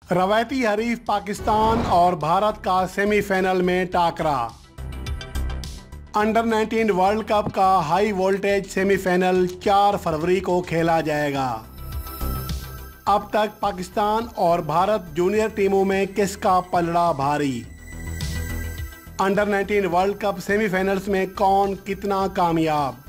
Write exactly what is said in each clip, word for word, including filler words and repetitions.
रवायती हरीफ पाकिस्तान और भारत का सेमीफाइनल में टाकरा। अंडर नाइनटीन वर्ल्ड कप का हाई वोल्टेज सेमीफाइनल चार फरवरी को खेला जाएगा। अब तक पाकिस्तान और भारत जूनियर टीमों में किसका पलड़ा भारी? Under nineteen world cup semifinals में कौन कितना कामयाब?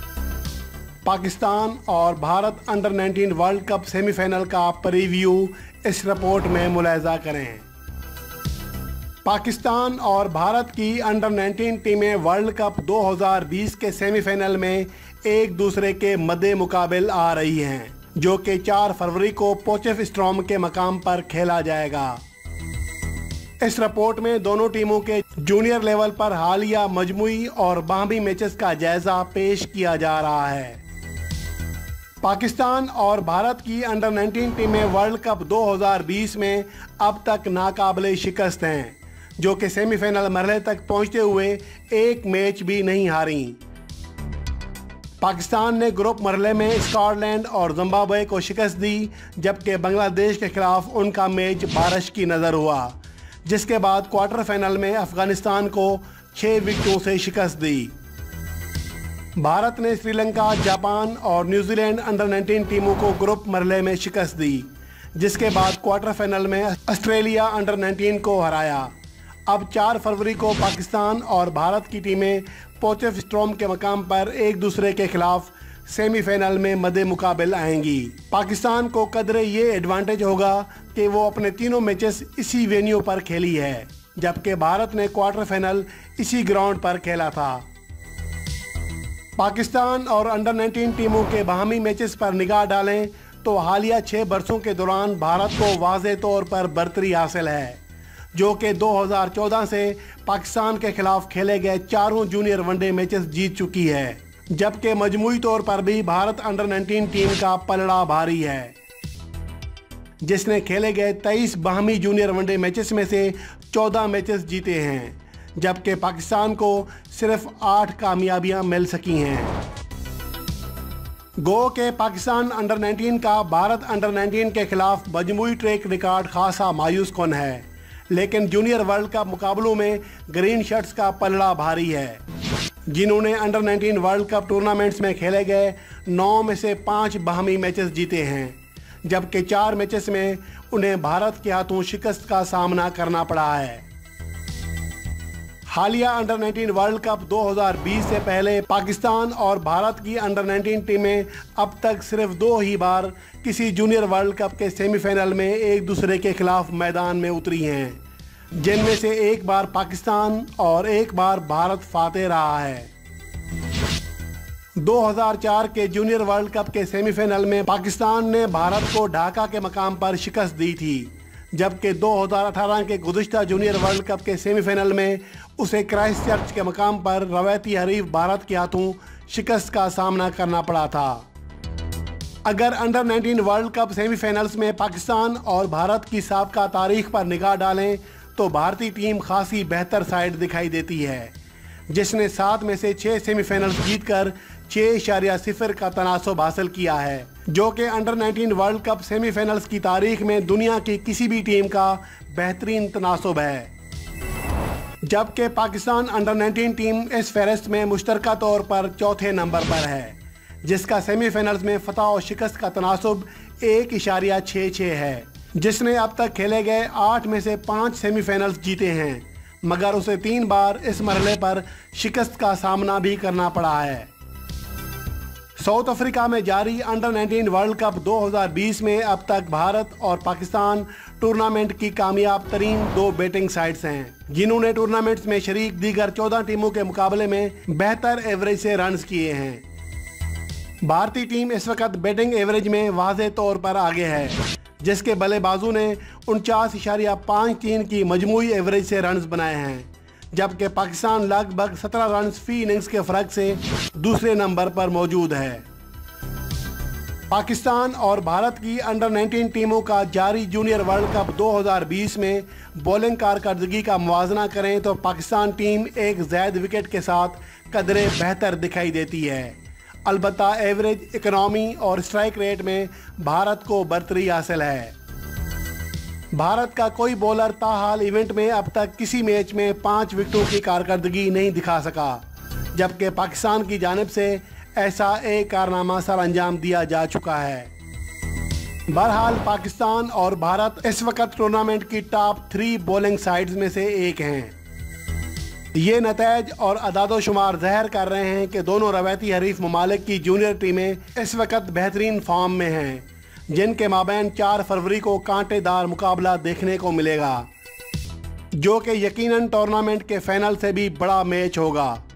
पाकिस्तान और Bharat under nineteen world cup semifinal का प्रीव्यू इस रिपोर्ट में मुलाहिजा करें। पाकिस्तान और भारत की अंडर नाइनटीन टीमें वर्ल्ड कप दो हज़ार बीस के सेमीफाइनल में एक दूसरे के मद्दे मुकाबिल आ रही हैं, जो कि चार फरवरी को पोचेफस्ट्रूम के मकाम पर खेला जाएगा। इस रिपोर्ट में दोनों टीमों के जूनियर लेवल पर हालिया मजमुई और बाहमी मैचेस का जायजा पेश किया जा रहा है। पाकिस्तान और भारत की अंडर नाइनटीन टीमें वर्ल्ड कप दो हज़ार बीस में अब तक नाकाबिले शिकस्त हैं, जो कि सेमीफाइनल मरहले तक पहुंचते हुए एक मैच भी नहीं हारी। पाकिस्तान ने ग्रुप मरहले में स्कॉटलैंड और जिम्बाब्वे को शिकस्त दी, जबकि बांग्लादेश के खिलाफ उनका मैच बारिश की नज़र हुआ, जिसके बाद क्वार्टर फाइनल में अफगानिस्तान को छः विकेटों से शिकस्त दी। भारत ने श्रीलंका, जापान और न्यूजीलैंड अंडर नाइनटीन टीमों को ग्रुप मरहले में शिकस्त दी, जिसके बाद क्वार्टर फाइनल में ऑस्ट्रेलिया अंडर नाइनटीन को हराया। अब चार फरवरी को पाकिस्तान और भारत की टीमें पोचेफस्ट्रूम के मकाम पर एक दूसरे के खिलाफ सेमीफाइनल में मद्दे मुकाबिल आएंगी। पाकिस्तान को कदरे ये एडवांटेज होगा कि वो अपने तीनों मैचेस इसी वेन्यू पर खेली है, जबकि भारत ने क्वार्टर फाइनल इसी ग्राउंड पर खेला था। पाकिस्तान और अंडर नाइनटीन टीमों के बाहमी मैचेस पर निगाह डालें तो हालिया छः बरसों के दौरान भारत को वाज़े तौर पर बढ़तरी हासिल है, जो कि दो हज़ार चौदह से पाकिस्तान के खिलाफ खेले गए चारों जूनियर वनडे मैचेस जीत चुकी है, जबकि मजमूई तौर पर भी भारत अंडर नाइनटीन टीम का पलड़ा भारी है, जिसने खेले गए तेईस बाहमी जूनियर वनडे मैचेस में से चौदह मैचेस जीते हैं, जबकि पाकिस्तान को सिर्फ आठ कामयाबियां मिल सकी हैं। गो के पाकिस्तान अंडर नाइनटीन का भारत अंडर नाइनटीन के खिलाफ मजमूई ट्रैक रिकॉर्ड खासा मायूस कुन है, लेकिन जूनियर वर्ल्ड कप मुकाबलों में ग्रीन शर्ट्स का पलड़ा भारी है, जिन्होंने under nineteen world cup tournaments में खेले गए नौ में से पाँच बाहमी मैचेस जीते हैं, जबकि चार मैचेस में उन्हें भारत के हाथों शिकस्त का सामना करना पड़ा है। हालिया अंडर नाइनटीन वर्ल्ड कप दो हज़ार बीस से पहले पाकिस्तान और भारत की अंडर नाइनटीन टीमें अब तक सिर्फ दो ही बार किसी जूनियर वर्ल्ड कप के सेमीफाइनल में एक दूसरे के खिलाफ मैदान में उतरी हैं, जिनमें से एक बार पाकिस्तान और एक बार भारत फातेह रहा है। दो हज़ार चार के जूनियर वर्ल्ड कप के सेमीफाइनल में पाकिस्तान ने भारत को ढाका के मकाम पर शिकस्त दी थी, जबकि दो हज़ार अठारह के गुज़िश्ता जूनियर वर्ल्ड कप के सेमीफाइनल में उसे क्राइस्टचर्च के मकाम पर रवायती हरीफ भारत के हाथों शिकस्त का सामना करना पड़ा था। अगर under nineteen world cup semifinals में पाकिस्तान और भारत की साबका तारीख पर निगाह डालें तो भारतीय टीम खासी बेहतर साइड दिखाई देती है, जिसने सात में से छः सेमीफाइनल्स जीतकर छः इशारिया सिफर का तनासब हासिल किया है, जो कि under nineteen world cup semifinals की तारीख में दुनिया की किसी भी टीम का बेहतरीन तनासब है। जबकि पाकिस्तान अंडर नाइनटीन टीम इस फहरिस्त में मुश्तरका तौर पर चौथे नंबर पर है, जिसका सेमीफाइनल्स में फतह और शिकस्त का तनासब एक इशारिया छः छः है, जिसने अब तक खेले गए आठ में से पाँच सेमीफाइनल्स जीते हैं, मगर उसे तीन बार इस मरहले पर शिकस्त का सामना भी करना पड़ा है। साउथ अफ्रीका में जारी अंडर नाइनटीन वर्ल्ड कप दो हज़ार बीस में अब तक भारत और पाकिस्तान टूर्नामेंट की कामयाब तरीन दो बैटिंग साइड्स हैं, जिन्होंने टूर्नामेंट्स में शरीक दीगर चौदह टीमों के मुकाबले में बेहतर एवरेज से रन्स किए हैं। भारतीय टीम इस वक्त बैटिंग एवरेज में वाज़े तौर पर आगे है, जिसके बल्लेबाजों ने उनचास इशारिया पाँच तीन की मजमूई एवरेज से रन्स बनाए हैं, जबकि पाकिस्तान लगभग सत्रह रन फी इनिंग्स के फ़र्क से दूसरे नंबर पर मौजूद है। पाकिस्तान और भारत की अंडर नाइनटीन टीमों का जारी जूनियर वर्ल्ड कप दो हज़ार बीस में बॉलिंग कारकर्दगी का मुवाजना करें तो पाकिस्तान टीम एक ज़ायद विकेट के साथ कदरे बेहतर दिखाई देती है। अलबत्ता एवरेज, इकनॉमी और स्ट्राइक रेट में भारत को बढ़तरी हासिल है। भारत का कोई बॉलर ताहाल इवेंट में अब तक किसी मैच में पाँच विकेटों की कारकर्दगी नहीं दिखा सका, जबकि पाकिस्तान की जानिब से ऐसा एक कारनामा सर अंजाम दिया जा चुका है। बहरहाल पाकिस्तान और भारत इस वक्त टूर्नामेंट की टॉप थ्री बॉलिंग साइड्स में से एक हैं। ये नतीजे और अदादोशुमार ज़ाहिर कर रहे हैं कि दोनों रवायती हरीफ ममालिक की जूनियर टीमें इस वक्त बेहतरीन फॉर्म में हैं, जिनके माबैन चार फरवरी को कांटेदार मुकाबला देखने को मिलेगा, जो कि यकीनन टूर्नामेंट के फाइनल से भी बड़ा मैच होगा।